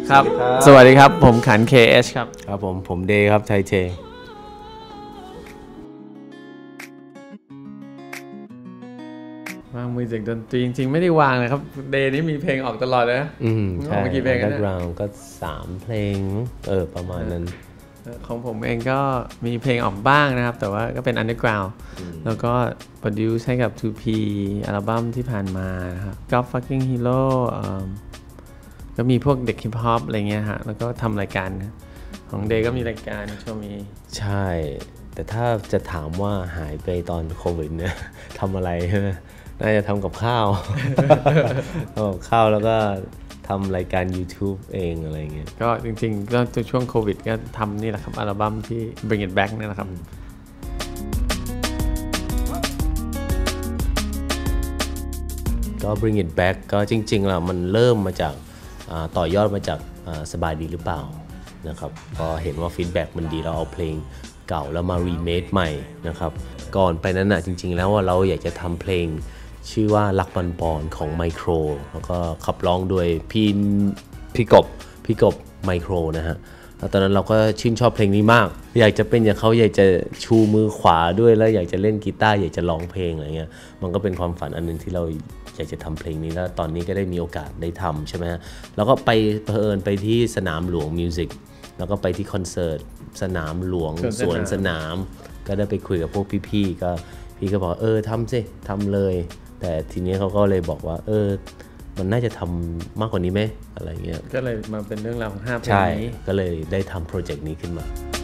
ครับสวัสดีครับผมขัน KH ครับครับผมเดย์ครับไทเทวางมือจากดนตรีจริงๆไม่ได้วางเลยครับเดย์นี้มีเพลงออกตลอดเลยนะใช่กี่เพลงนะก็3เพลงประมาณนั้นของผมเองก็มีเพลงออกบ้างนะครับแต่ว่าก็เป็น underground แล้วก็โปรดิวซ์ให้กับ 2P อัลบั้มที่ผ่านมานะครับ God Fucking Hero ก็มีพวกเด็กฮิปฮอปอะไรเงี้ยฮะแล้วก็ทำรายการของเดย์ก็มีรายการช่วงนี้ใช่แต่ถ้าจะถามว่าหายไปตอนโควิดเนี่ยทำอะไรน่าจะทำกับข้าวทำกับข้าวแล้วก็ทำรายการ YouTube เองอะไรเงี้ยก็จริงๆก็ช่วงโควิดก็ทำนี่แหละครับอัลบั้มที่ Bring It Back นี่แหละครับก็ Bring It Back ก็จริงๆแล้วมันเริ่มมาจากต่อยอดมาจากสบายดีหรือเปล่านะครับพอเห็นว่าฟีดแบ็กมันดีเราเอาเพลงเก่าแล้วมารีเมคใหม่นะครับก่อนไปนั้นจริงๆแล้วว่าเราอยากจะทำเพลงชื่อว่ารักปอนๆของไมโครแล้วก็ขับร้องโดยพี่กบไมโครนะฮะแล้วตอนนั้นเราก็ชื่นชอบเพลงนี้มากอยากจะเป็นอย่างเขาอยากจะชูมือขวาด้วยแล้วอยากจะเล่นกีตาร์อยากจะร้องเพลงอะไรเงี้ยมันก็เป็นความฝันอันนึงที่เราอยากจะทำเพลงนี้แล้วตอนนี้ก็ได้มีโอกาสได้ทำใช่ไหมฮะแล้วก็ไปเผอิญไปที่สนามหลวงมิวสิกแล้วก็ไปที่คอนเสิร์ตสนามหลวงสวนสนามก็ได้ไปคุยกับพวกพี่ๆก็พี่ก็บอกทำสิทำเลยแต่ทีนี้เขาก็เลยบอกว่ามันน่าจะทำมากกว่านี้ไหมอะไรเงี้ยก็เลยมาเป็นเรื่องราวของ5เพลงนี้ก็เลยได้ทำโปรเจกต์นี้ขึ้นมา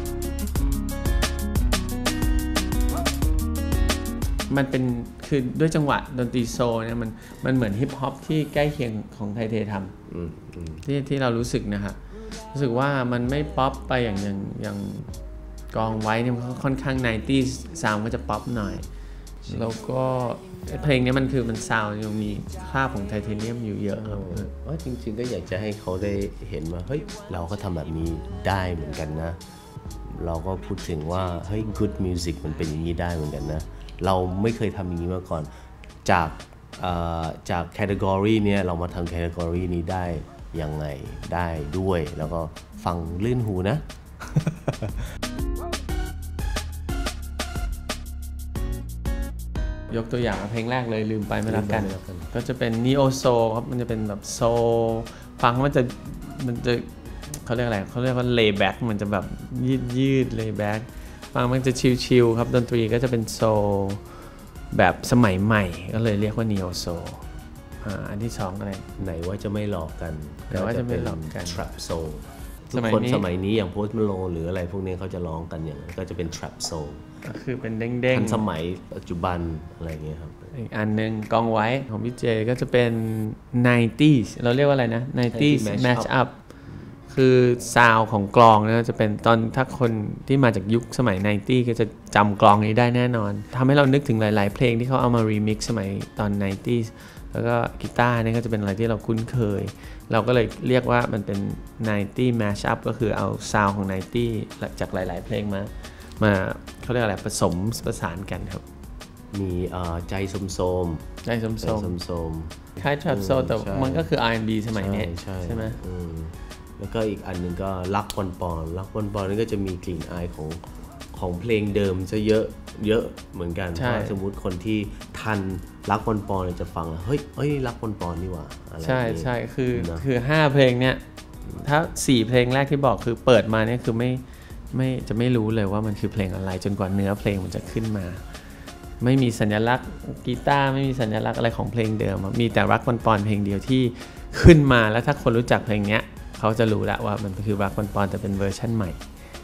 มันเป็นคือด้วยจังหวะดนตรีโซลเนี่ยมันเหมือนฮิปฮอปที่ใกล้เคียงของไทเททำที่เรารู้สึกนะฮะรู้สึกว่ามันไม่ป๊อปไปอย่างกองไว้เนี่ยมันค่อนข้าง 90s ซาวด์ก็จะป๊อปหน่อยแล้วก็เพลงนี้มันซาวด์ยังมีคราบของไทเทเนียมอยู่เยอะครับจริงๆก็อยากจะให้เขาได้เห็นว่าเฮ้ยเราก็ทำแบบนี้ได้เหมือนกันนะเราก็พูดถึงว่าเฮ้ย good music มันเป็นอย่างนี้ได้เหมือนกันนะเราไม่เคยทำอย่างนี้มาก่อนจากแคตตากรีเนี่ยเรามาทำแคตตากรีนี้ได้ยังไงได้ด้วยแล้วก็ฟังลื่นหูนะยกตัวอย่างเพลงแรกเลยลืมไปไม่รักกันก็จะเป็น Neo Soul ครับมันจะเป็นแบบโซลฟังมันจะเขาเรียกอะไรเขาเรียกว่า lay back มันจะแบบยืด lay back ฟังมันจะชิลๆครับดนตรีก็จะเป็นโซลแบบสมัยใหม่ก็เลยเรียกว่า Neo Soul อันที่2อะไรไหนว่าจะไม่หลอกกันแต่ว่าจะไม่หลอกกัน Trap Soul ทุกคนสมัยนี้อย่าง Post Malone หรืออะไรพวกนี้เขาจะร้องกันอย่างก็จะเป็น Trap Soul ก็คือเป็นเด้งๆทันสมัยปัจจุบันอะไรเงี้ยครับอีกอันนึงกองไว้ของพี่เจก็จะเป็น 90s เราเรียกว่าอะไรนะ 90s Mash Up คือซาวของกลองนะจะเป็นตอนถ้าคนที่มาจากยุคสมัย 90 ก็จะจำกลองนี้ได้แน่นอนทำให้เรานึกถึงหลายๆเพลงที่เขาเอามารีมิกซ์สมัยตอน 90s แล้วก็กีตาร์นี่ก็จะเป็นอะไรที่เราคุ้นเคยเราก็เลยเรียกว่ามันเป็น 90 Mash Up ก็คือเอาซาวของ 90 จากหลายๆเพลงมาเขาเรียกอะไรผสมประสานกันครับมีใจสมคล้าย Trap Soul แต่มันก็คือ R&B สมัยนี้ใช่ไหมแล้วก็อีกอันนึงก็รักปอนนี่ก็จะมีกลิ่นอายของเพลงเดิมจะเยอะเหมือนกันถ้าสมมุติคนที่ทันรักปอนจะฟังแล้วเฮ้ยรักปอนนี่หว่าอะไรใช่คือ5เพลงเนี้ยถ้า4เพลงแรกที่บอกคือเปิดมาเนี่ยคือจะไม่รู้เลยว่ามันคือเพลงอะไรจนกว่าเนื้อเพลงมันจะขึ้นมาไม่มีสัญลักษณ์กีตาร์ไม่มีสัญลักษณ์อะไรของเพลงเดิมมีแต่รักปอนเพลงเดียวที่ขึ้นมาแล้วถ้าคนรู้จักเพลงนี้เขาจะรู้แล้วว่ามันคือรักปอนแต่เป็นเวอร์ชั่นใหม่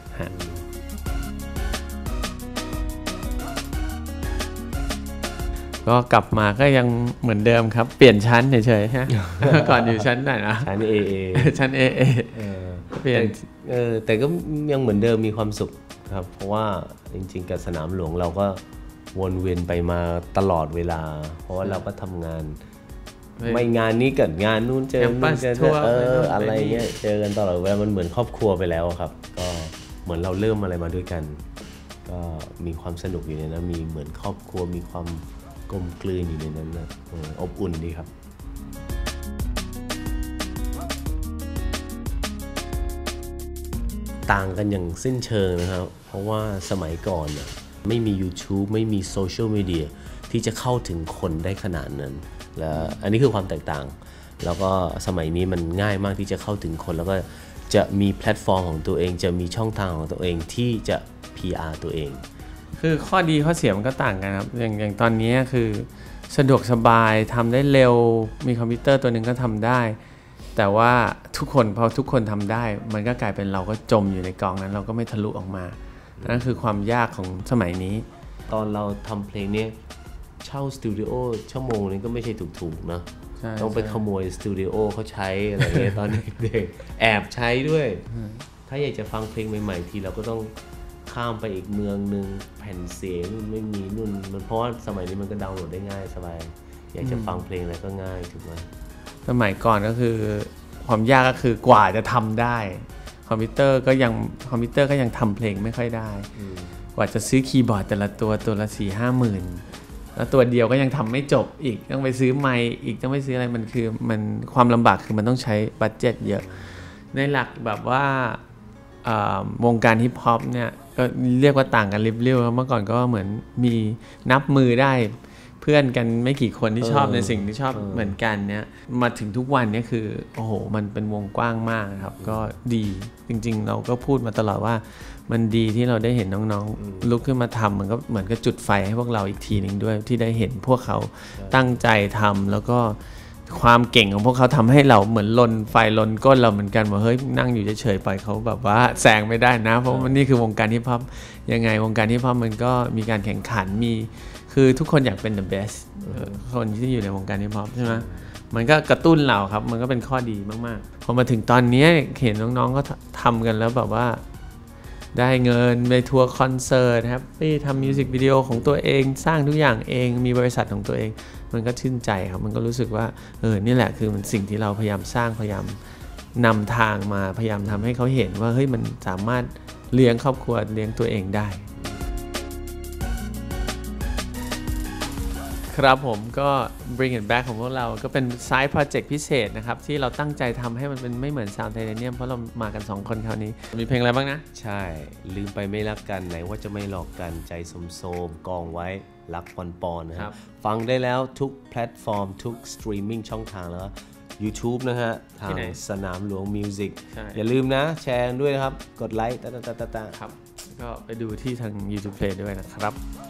ก็กลับมาก็ยังเหมือนเดิมครับเปลี่ยนชั้นเฉยๆฮะ ก่อนอยู่ชั้นไหนนะชั้น AA ชั้น AA เปลี่ยนแต่ก็ยังเหมือนเดิมมีความสุขครับเพราะว่าจริงๆกับสนามหลวงเราก็วนเวียนไปมาตลอดเวลาเพราะว่าเราก็ทำงานไม่งานนี้กับงานนู้นเจออะไรเงี้ยเจอกันตลอดเวลามันเหมือนครอบครัวไปแล้วครับก็เหมือนเราเริ่มอะไรมาด้วยกันก็มีความสนุกอยู่ในนั้นมีเหมือนครอบครัวมีความกลมกลืนอยู่ในนั้นนะอบอุ่นดีครับต่างกันอย่างสิ้นเชิงนะครับเพราะว่าสมัยก่อนเนี่ยไม่มี YouTube ไม่มีโซเชียลมีเดียที่จะเข้าถึงคนได้ขนาดนั้นและอันนี้คือความแตกต่างแล้วก็สมัยนี้มันง่ายมากที่จะเข้าถึงคนแล้วก็จะมีแพลตฟอร์มของตัวเองจะมีช่องทางของตัวเองที่จะ PR ตัวเองคือข้อดีข้อเสียมันก็ต่างกันครับอย่างตอนนี้คือสะดวกสบายทำได้เร็วมีคอมพิวเตอร์ตัวหนึ่งก็ทำได้แต่ว่าพอทุกคนทำได้มันก็กลายเป็นเราก็จมอยู่ในกองนั้นเราก็ไม่ทะลุออกมานั่นคือความยากของสมัยนี้ตอนเราทำเพลงนี้เช่าสตูดิโอชั่วโมงนึงก็ไม่ใช่ถูกๆนะต้องไปขโมยสตูดิโอเขาใช้อะไรเงี้ยตอนเด็กๆแอบใช้ด้วยถ้าอยากจะฟังเพลงใหม่ๆทีเราก็ต้องข้ามไปอีกเมืองนึงแผ่นเสียงไม่มีนู่นมันเพราะว่าสมัยนี้มันก็ดาวน์โหลดได้ง่ายสบายอยากจะฟังเพลงอะไรก็ง่ายถูกไหมสมัยก่อนก็คือความยากก็คือกว่าจะทำได้คอมพิวเตอร์ก็ยังทำเพลงไม่ค่อยได้กว่าจะซื้อคีย์บอร์ดแต่ละตัวละ 4-5 หมื่นแล้วตัวเดียวก็ยังทำไม่จบอีกต้องไปซื้อไมค์อีกต้องไปซื้ออะไรมันความลำบากคือมันต้องใช้บัดเจ็ตเยอะในหลักแบบว่าวงการฮิปฮอปเนี่ยก็เรียกว่าต่างกันลิบลิ่วเมื่อก่อนก็เหมือนมีนับมือได้เพื่อนกันไม่กี่คนที่ชอบในสิ่งที่ชอบเหมือนกันเนี่ยมาถึงทุกวันนี้คือโอ้โหมันเป็นวงกว้างมากครับก็ดีจริงๆเราก็พูดมาตลอดว่ามันดีที่เราได้เห็นน้องๆลุกขึ้นมาทำมันก็เหมือนกับจุดไฟให้พวกเราอีกทีนึงด้วยที่ได้เห็นพวกเขาตั้งใจทำแล้วก็ความเก่งของพวกเขาทำให้เราเหมือนลนไฟลนก้นเราเหมือนกันว่าเฮ้ยนั่งอยู่เฉยๆไปเขาแบบว่าแซงไม่ได้นะเพราะมันนี่คือวงการฮิปฮอปยังไงวงการฮิปฮอปมันก็มีการแข่งขันคือทุกคนอยากเป็น the best คนที่อยู่ในวงการฮิปฮอปใช่ไหมมันก็กระตุ้นเราครับมันก็เป็นข้อดีมากๆพอมาถึงตอนนี้เห็นน้องๆก็ทำกันแล้วแบบว่าได้เงินไปทัวร์คอนเสิร์ตครับไปทำมิวสิกวิดีโอของตัวเองสร้างทุกอย่างเองมีบริษัทของตัวเองมันก็ชื่นใจครับมันก็รู้สึกว่านี่แหละคือมันสิ่งที่เราพยายามสร้างพยายามนำทางมาพยายามทำให้เขาเห็นว่าเฮ้ยมันสามารถเลี้ยงครอบครัวเลี้ยงตัวเองได้ครับผมก็ Bring It Back ของพวกเราก็เป็น Side Project พิเศษนะครับที่เราตั้งใจทำให้มันเป็นไม่เหมือน Sound Titanium เพราะเรามากัน2คนคราวนี้มีเพลงอะไรบ้างนะใช่ลืมไปไม่รักกันไหนว่าจะไม่หลอกกันใจโสมกองไว้รักปอนๆนะครับฟังได้แล้วทุกแพลตฟอร์มทุกสตรีมมิ่งช่องทางแล้ว YouTube นะฮะทางสนามหลวงมิวสิกอย่าลืมนะแชร์ด้วยนะครับกดไลค์ครับก็ไปดูที่ทาง YouTube Play ด้วยนะครับ